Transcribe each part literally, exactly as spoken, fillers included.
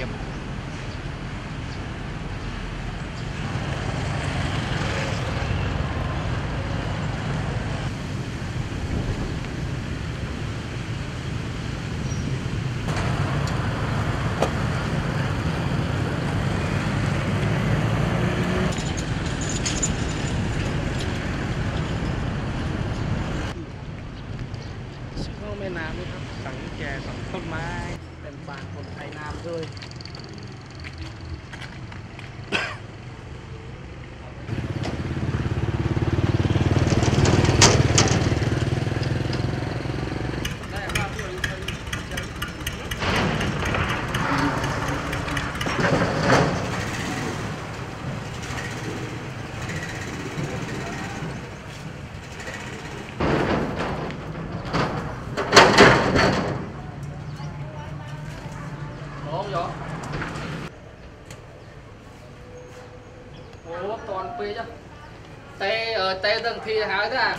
ភាពแม่น้ำนี่ครับสังแก่สังต้นไม้เป็นบานคนไทยน้ำด้วยโอ้ตอนปีจ้ะเตะเออเตะตั้งทีหายได้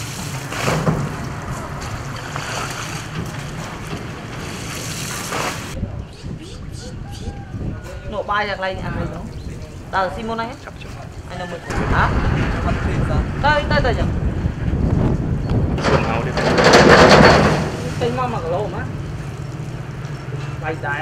nổ bàiจากอะไรเนี่ยอะไรเนาะตาซิโมนไงไอ้น้ำมันฮะได้ได้ได้จังเอาดิเป็นมาหมักโลมั้ยไปได้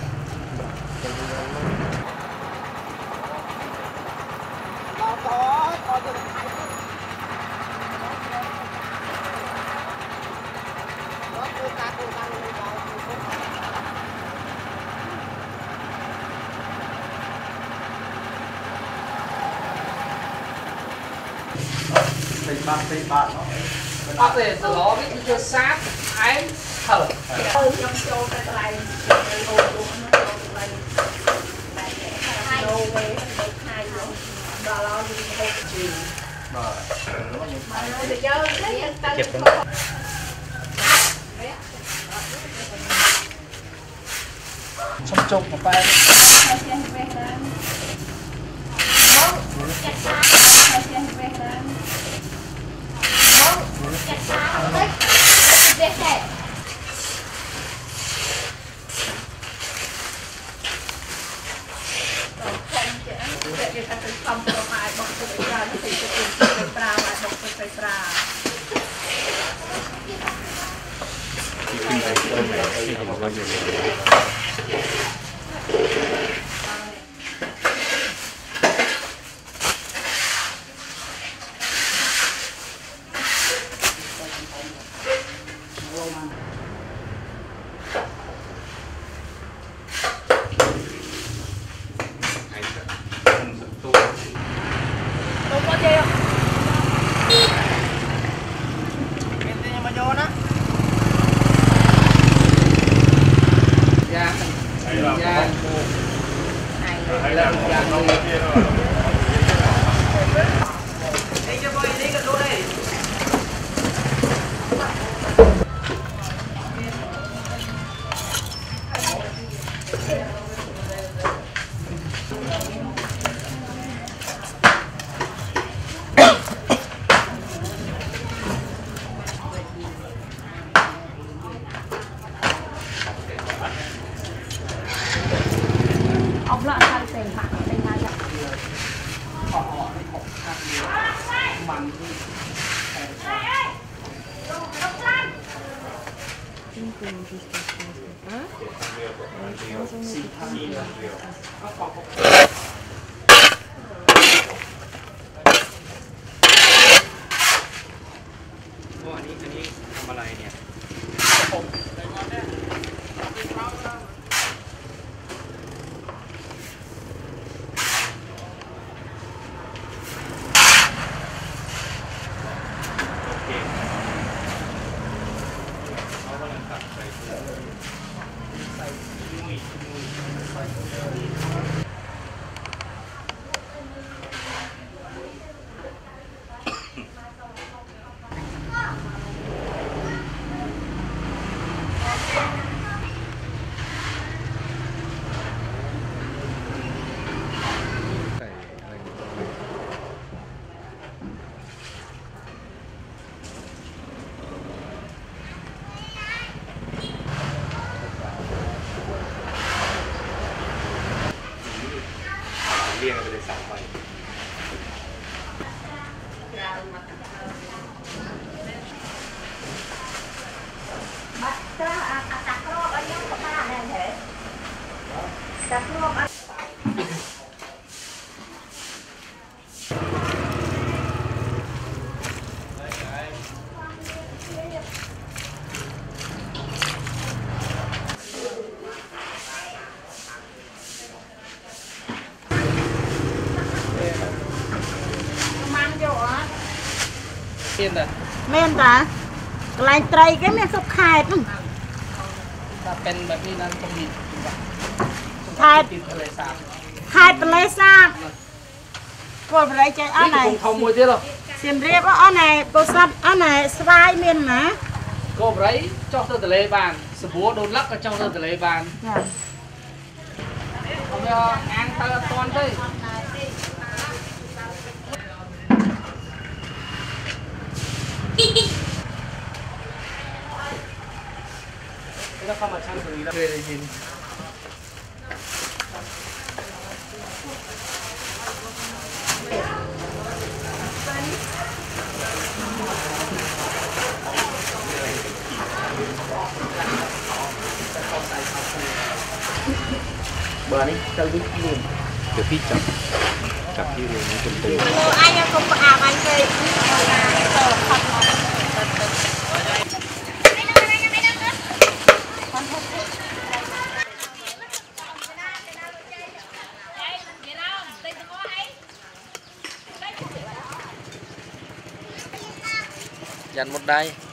Tây bát tây bát nó có thể nó biết chưa sát ánh thở ơi trong châu cái này cái đồ của nó châu cái này hai đồ về một hai luôn và lo đi một chiều rồi nó như thế thì chơi lấy tay trong trong một tay không có ai bọc cái ra nó thì cái cái bra lại bọc cái bra ông là ăn tiền bạc ở đây ngay vậy họ họ cái hộp khác mặn อันนี้อันนี้ทำอะไรเนี่ยจับรวบ มันอยู่อ่ะเปลี่ยนแต่เม่นจ้ะลายไตรก็ไม่สุกขายมั้งถ้าเป็นแบบนี้นั้นต้องมีขายติดทะเลสาบขายเป็นไรทราบกดอะไรใจอันนี่ไหนคงทำมวยที่หรอเสียมเรียบว่าอันไหนตัวซับอันไหนสบายเม่นนะก็ไรเจ้าทะเลบานสบัวโดนลักก็เจ้าทะเลบานจ้ะเอาไปงานตะตอนได้แล้วเข้ามาชั้นตรงนี้แล้วเคยได้ยินเบอร์นี้จะวิ่งลุ่นเดี๋ยวพี่จับจับที่เรือนี้เป็นตัวโอ้ไอ้ยังคงอาบอันเลยยันหมดได้